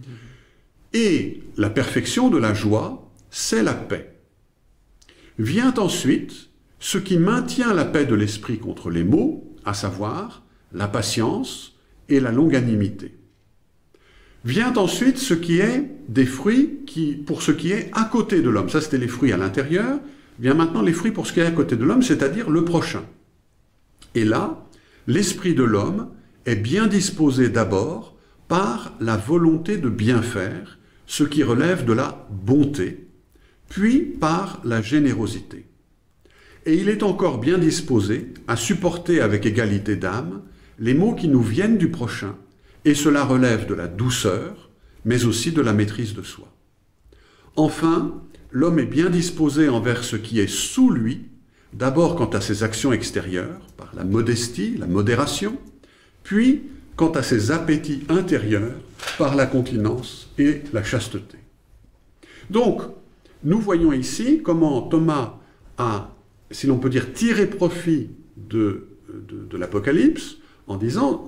Et la perfection de la joie, c'est la paix. Vient ensuite ce qui maintient la paix de l'esprit contre les maux, à savoir la patience et la longanimité. Vient ensuite ce qui est des fruits pour ce qui est à côté de l'homme. Ça, c'était les fruits à l'intérieur. Vient maintenant les fruits pour ce qui est à côté de l'homme, c'est-à-dire le prochain. Et là, l'esprit de l'homme est bien disposé d'abord par la volonté de bien faire, ce qui relève de la bonté, puis par la générosité. Et il est encore bien disposé à supporter avec égalité d'âme les maux qui nous viennent du prochain, et cela relève de la douceur, mais aussi de la maîtrise de soi. Enfin, l'homme est bien disposé envers ce qui est sous lui, d'abord quant à ses actions extérieures, par la modestie, la modération, puis quant à ses appétits intérieurs, par la continence et la chasteté. Donc, nous voyons ici comment Thomas a, si l'on peut dire, tiré profit de l'Apocalypse, en disant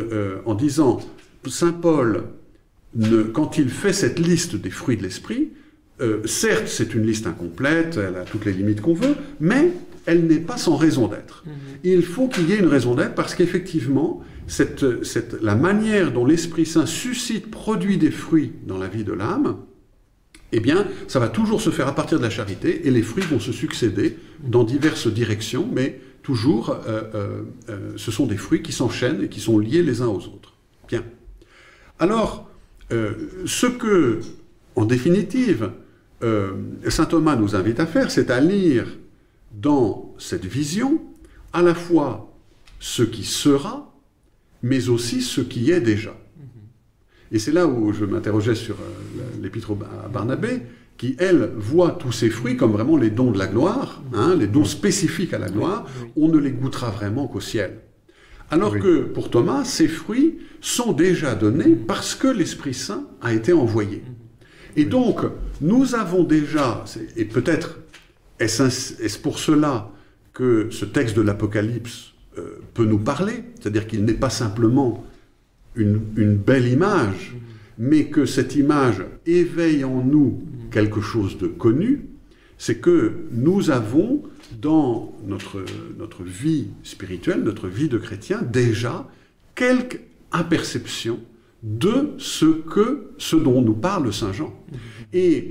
saint Paul, quand il fait cette liste des fruits de l'esprit, certes, c'est une liste incomplète, elle a toutes les limites qu'on veut, mais elle n'est pas sans raison d'être. Il faut qu'il y ait une raison d'être, parce qu'effectivement, la manière dont l'Esprit Saint suscite, produit des fruits dans la vie de l'âme, eh bien, ça va toujours se faire à partir de la charité, et les fruits vont se succéder dans diverses directions, mais toujours, ce sont des fruits qui s'enchaînent et qui sont liés les uns aux autres. Bien. Alors, ce que, en définitive, saint Thomas nous invite à faire, c'est à lire dans cette vision à la fois ce qui sera, mais aussi ce qui est déjà. Et c'est là où je m'interrogeais sur l'épître à Barnabé, qui, elle, voit tous ces fruits comme vraiment les dons de la gloire, les dons spécifiques à la gloire. On ne les goûtera vraiment qu'au ciel. Alors que, pour Thomas, ces fruits sont déjà donnés parce que l'Esprit Saint a été envoyé. Et donc, nous avons déjà, et peut-être est-ce pour cela que ce texte de l'Apocalypse peut nous parler, c'est-à-dire qu'il n'est pas simplement une belle image, mais que cette image éveille en nous quelque chose de connu, c'est que nous avons dans notre vie spirituelle, notre vie de chrétien, déjà quelque imperception de ce dont nous parle Saint Jean. Et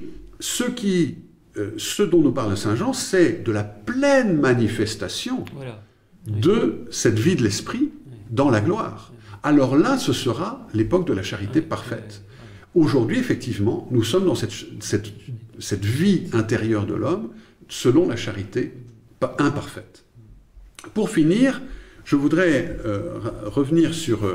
ce dont nous parle Saint Jean, c'est de la pleine manifestation de cette vie de l'esprit dans la gloire. Alors là, ce sera l'époque de la charité parfaite. Aujourd'hui, effectivement, nous sommes dans cette vie intérieure de l'homme selon la charité imparfaite. Pour finir, je voudrais revenir sur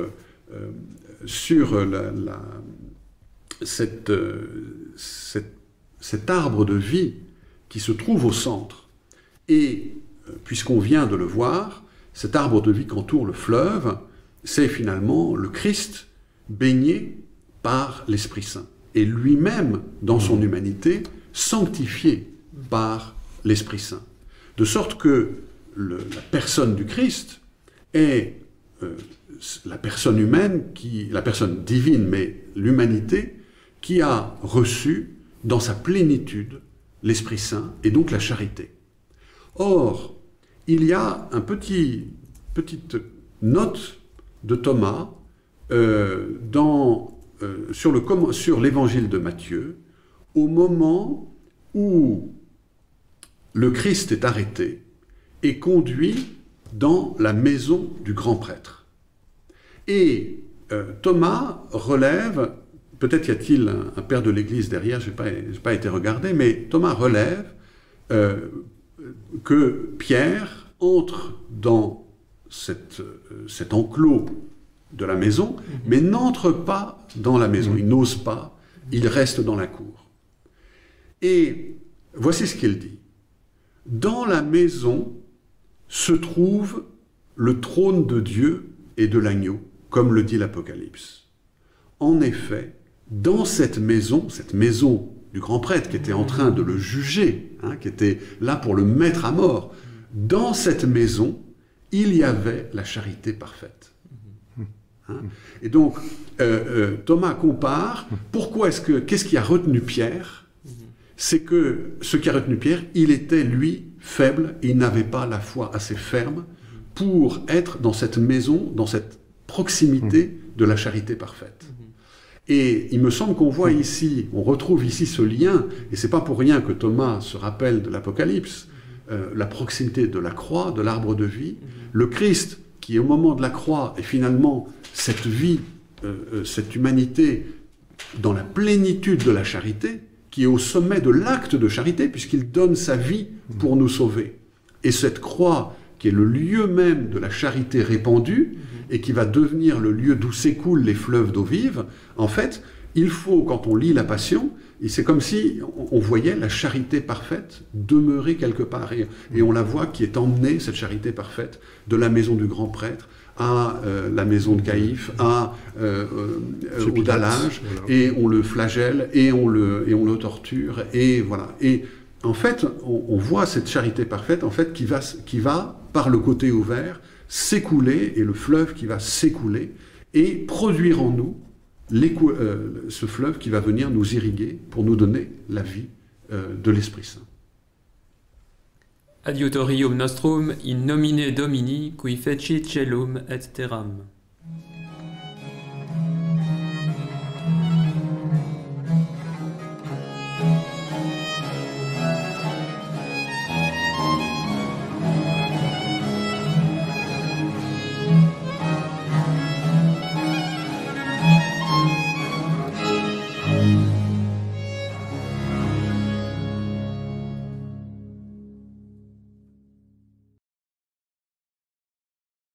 cet arbre de vie qui se trouve au centre. Et puisqu'on vient de le voir, cet arbre de vie qu'entoure le fleuve, c'est finalement le Christ baigné par l'Esprit Saint. Et lui-même, dans son humanité, sanctifié par l'Esprit Saint. De sorte que la personne du Christ est la personne humaine, la personne divine, mais l'humanité, qui a reçu dans sa plénitude l'Esprit Saint et donc la charité. Or, il y a une petite note de Thomas sur l'évangile de Matthieu, au moment où le Christ est arrêté et conduit dans la maison du grand prêtre. Et Thomas relève, peut-être y a-t-il un père de l'Église derrière, je n'ai pas été regardé, mais Thomas relève que Pierre entre dans cet enclos de la maison, mais n'entre pas dans la maison, il n'ose pas, il reste dans la cour. Et voici ce qu'il dit. Dans la maison se trouve le trône de Dieu et de l'agneau, comme le dit l'Apocalypse. En effet, dans cette maison du grand prêtre qui était en train de le juger, qui était là pour le mettre à mort, dans cette maison, il y avait la charité parfaite. Et donc, Thomas compare, qu'est-ce qui a retenu Pierre? C'est que ce qui a retenu Pierre, il était, lui, faible, et il n'avait pas la foi assez ferme pour être dans cette maison, dans cette proximité de la charité parfaite. Et il me semble qu'on voit ici, on retrouve ici ce lien, et c'est pas pour rien que Thomas se rappelle de l'Apocalypse, la proximité de la croix, de l'arbre de vie, le Christ qui au moment de la croix est finalement cette vie, cette humanité dans la plénitude de la charité, qui est au sommet de l'acte de charité, puisqu'il donne sa vie pour nous sauver. Et cette croix, qui est le lieu même de la charité répandue, et qui va devenir le lieu d'où s'écoulent les fleuves d'eau vive, en fait, il faut, quand on lit la Passion, et c'est comme si on voyait la charité parfaite demeurer quelque part, et on la voit qui est emmenée, cette charité parfaite, de la maison du grand prêtre, à la maison de Caïphe, au dallage, voilà. Et on le flagelle, et on le torture, et voilà. Et en fait, on voit cette charité parfaite, en fait, qui va par le côté ouvert, s'écouler, et le fleuve qui va s'écouler, et produire en nous ce fleuve qui va venir nous irriguer pour nous donner la vie de l'Esprit Saint. Adiutorium nostrum in nomine Domini, qui fecit celum et terram.